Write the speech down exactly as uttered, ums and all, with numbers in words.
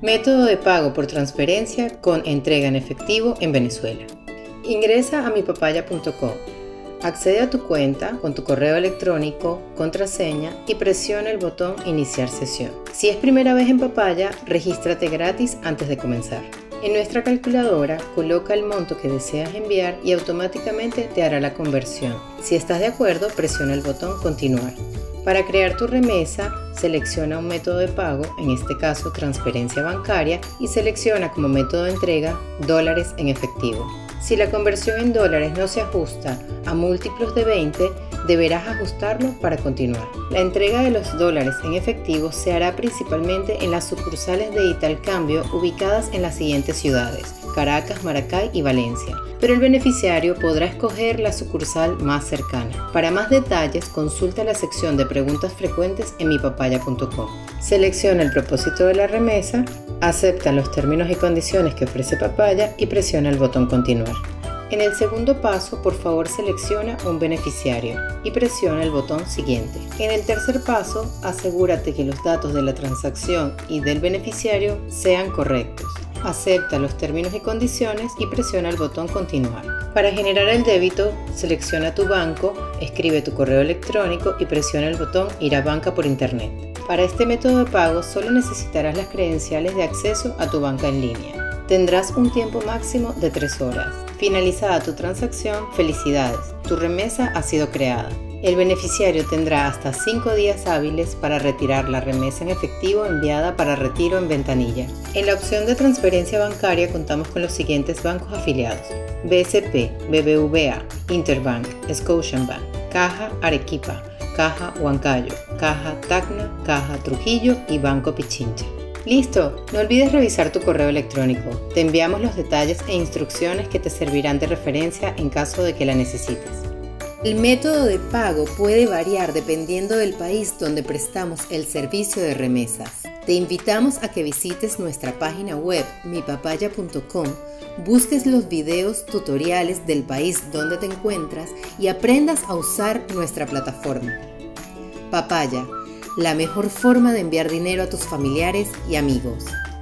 Método de pago por transferencia con entrega en efectivo en Venezuela. Ingresa a mi papaya punto com, accede a tu cuenta con tu correo electrónico, contraseña y presiona el botón Iniciar sesión. Si es primera vez en Papaya, regístrate gratis antes de comenzar. En nuestra calculadora, coloca el monto que deseas enviar y automáticamente te hará la conversión. Si estás de acuerdo, presiona el botón Continuar. Para crear tu remesa, selecciona un método de pago, en este caso transferencia bancaria, y selecciona como método de entrega dólares en efectivo. Si la conversión en dólares no se ajusta a múltiplos de veinte, deberás ajustarlo para continuar. La entrega de los dólares en efectivo se hará principalmente en las sucursales de Italcambio ubicadas en las siguientes ciudades: Caracas, Maracay y Valencia, pero el beneficiario podrá escoger la sucursal más cercana. Para más detalles, consulta la sección de preguntas frecuentes en mi papaya punto com. Selecciona el propósito de la remesa, acepta los términos y condiciones que ofrece Papaya y presiona el botón Continuar. En el segundo paso, por favor selecciona un beneficiario y presiona el botón Siguiente. En el tercer paso, asegúrate que los datos de la transacción y del beneficiario sean correctos. Acepta los términos y condiciones y presiona el botón Continuar. Para generar el débito, selecciona tu banco, escribe tu correo electrónico y presiona el botón Ir a banca por internet. Para este método de pago solo necesitarás las credenciales de acceso a tu banca en línea. Tendrás un tiempo máximo de tres horas. Finalizada tu transacción, felicidades, tu remesa ha sido creada. El beneficiario tendrá hasta cinco días hábiles para retirar la remesa en efectivo enviada para retiro en ventanilla. En la opción de transferencia bancaria contamos con los siguientes bancos afiliados: B S P, B B V A, Interbank, Scotiabank, Caja Arequipa, Caja Huancayo, Caja Tacna, Caja Trujillo y Banco Pichincha. ¡Listo! No olvides revisar tu correo electrónico. Te enviamos los detalles e instrucciones que te servirán de referencia en caso de que la necesites. El método de pago puede variar dependiendo del país donde prestamos el servicio de remesas. Te invitamos a que visites nuestra página web mi papaya punto com, busques los videos tutoriales del país donde te encuentras y aprendas a usar nuestra plataforma. Papaya, la mejor forma de enviar dinero a tus familiares y amigos.